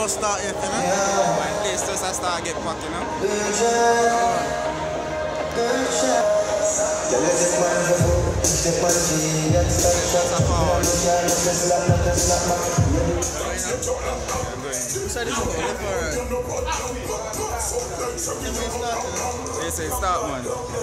start yet, you know? Yeah. At least just a start get packed, you know? Who said this one? Left or right? They say start, man.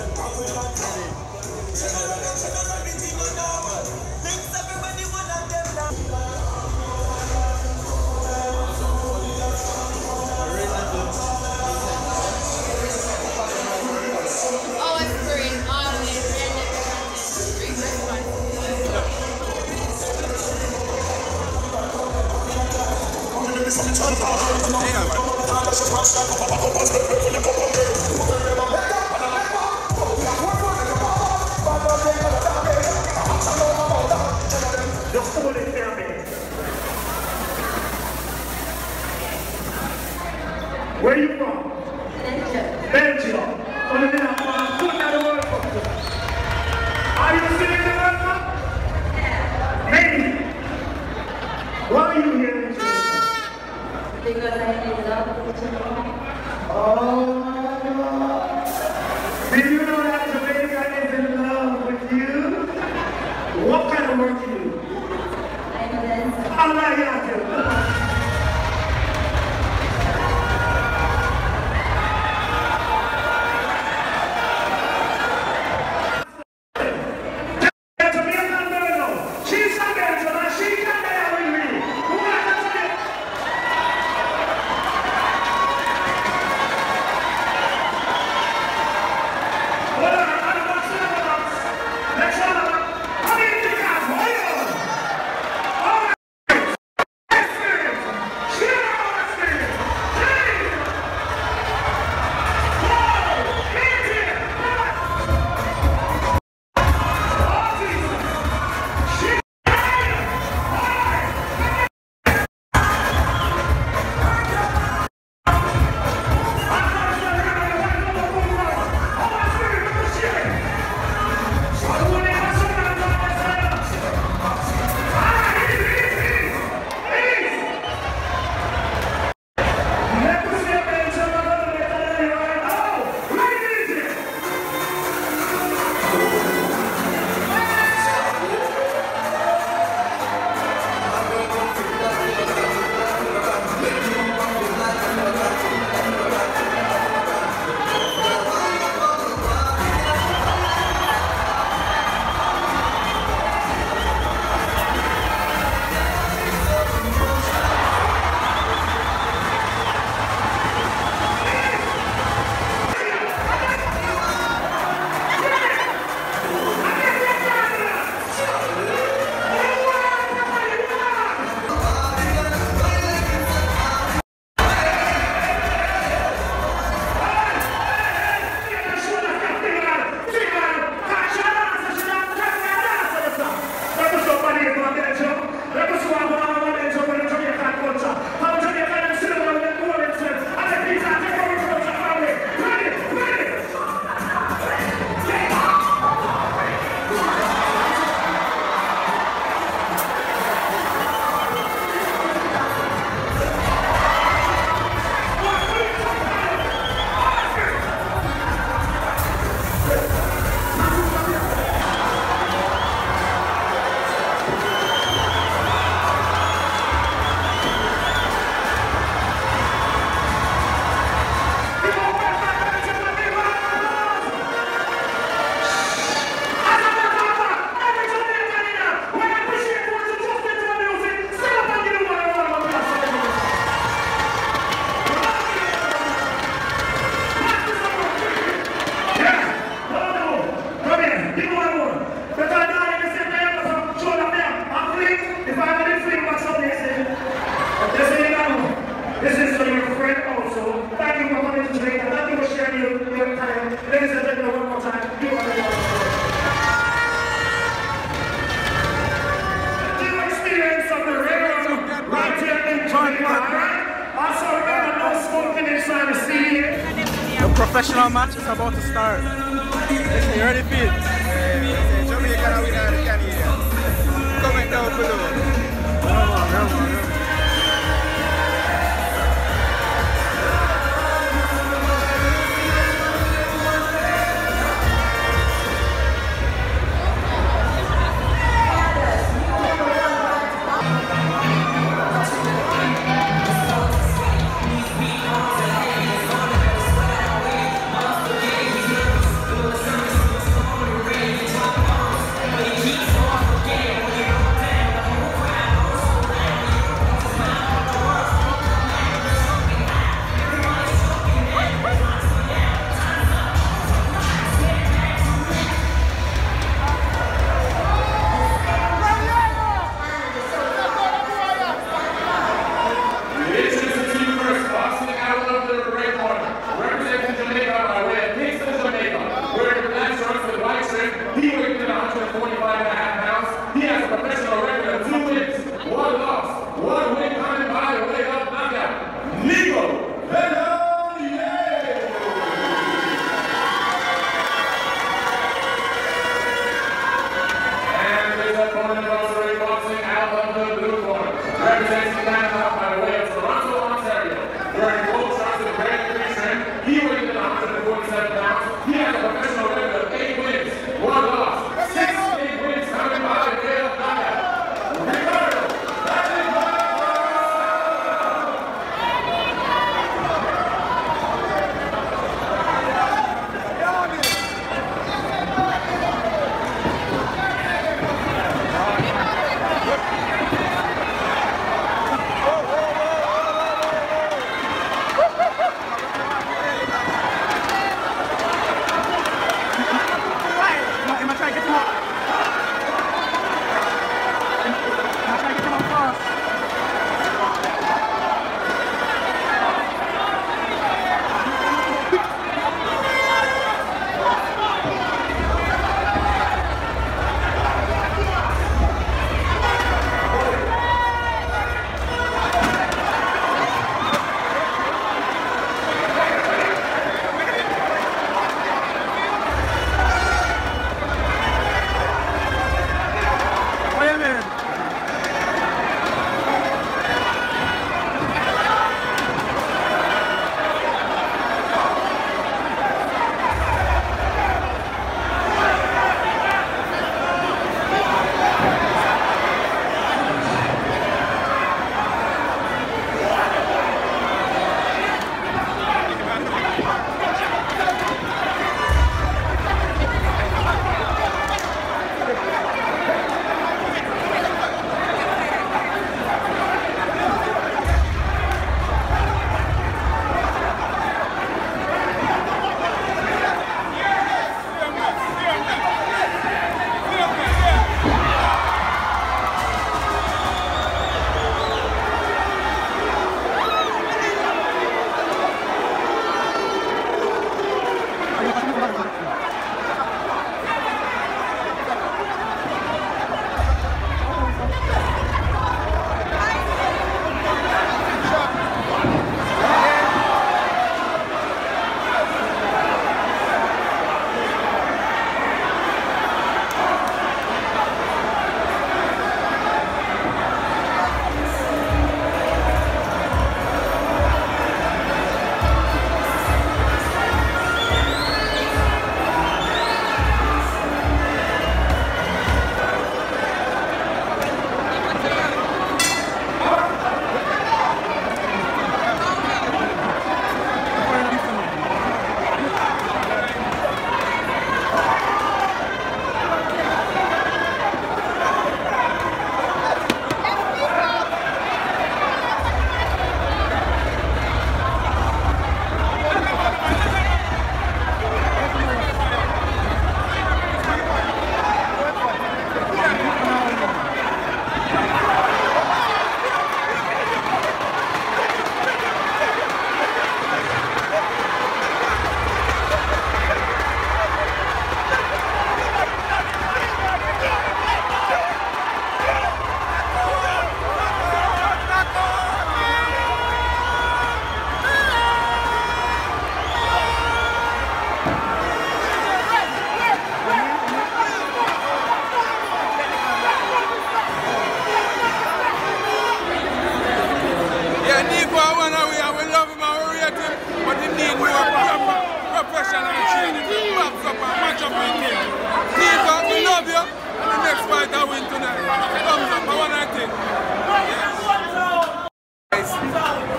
Where are you from? Belgium. Are you still in the World Cup? Maybe. Why are you here in Jamaica? Because I need love with Jamaica. Oh my God. Did you know that Jamaica is in love with you? What kind of work do you do? I'm a dancer. How are you? Professional match is about to start. You ready for it? Jamaica win the Canadian. Comment down below.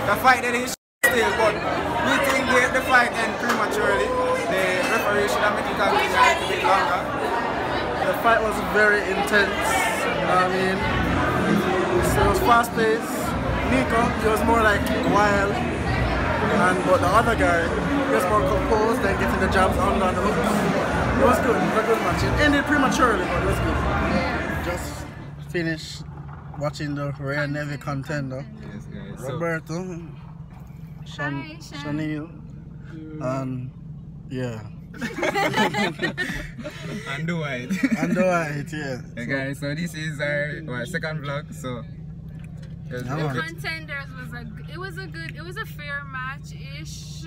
The fight that is still, but we think the fight ended prematurely. The referee should have made it a bit longer. The fight was very intense. You know what I mean? So it was fast paced. Nico, he was more like wild. But the other guy, he was more composed and getting the jabs under the hooks. It was good. It was a good match. It ended prematurely, but it was good. Just finished watching the Wray&Nephew contender. Yes, guys. Roberto, Chanel, and yeah. And do it. And the white, yeah. Hey guys, so this is our second vlog. So Contenders was a fair match-ish.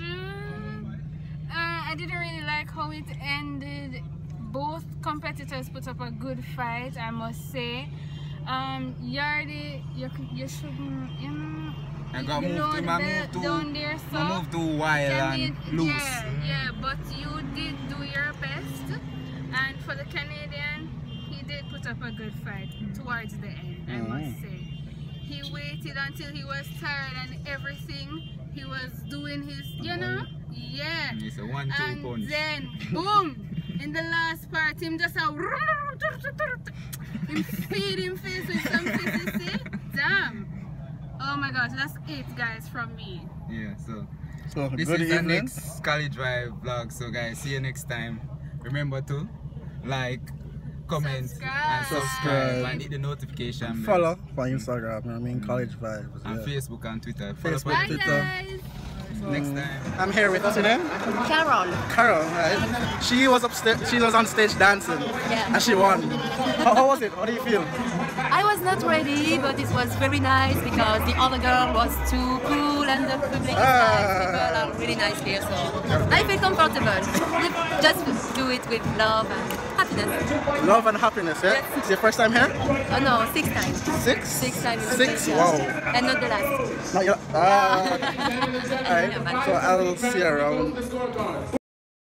I didn't really like how it ended. Both competitors put up a good fight, I must say. Yardy, you shouldn't, I got moved down there, so move too wild and loose. Yeah, but you did do your best. And for the Canadian, he did put up a good fight towards the end, I must say. He waited until he was tired and everything. He was doing his, you know? Yeah. It's a 1-2 and punch. then, boom! In the last part, him just him feed him face with some face. Damn! Oh my gosh, that's it, guys, from me. Yeah, so This is the evening. next College Drive vlog. So guys, see you next time. Remember to like, comment, and subscribe, and hit the notification bell. Follow for Instagram, I mean College Vibes. And Yeah. Facebook and Twitter. Follow Facebook, Bye, Twitter. guys! next time. I'm here with, what's her name? Carol. Carol, right? She was upstairs, she was on stage dancing, Yeah. and she won. How was it? How do you feel? I was not ready, but it was very nice because the other girl was too cool and the public is nice. People are really nice here, so I feel comfortable. Just do it with love and happiness. Love and happiness, yeah? Yes. It's your first time here? Oh no, 6 times. 6? 6 times. 6? Yeah. Wow. And not the last. Not your, alright, so I'll see you around.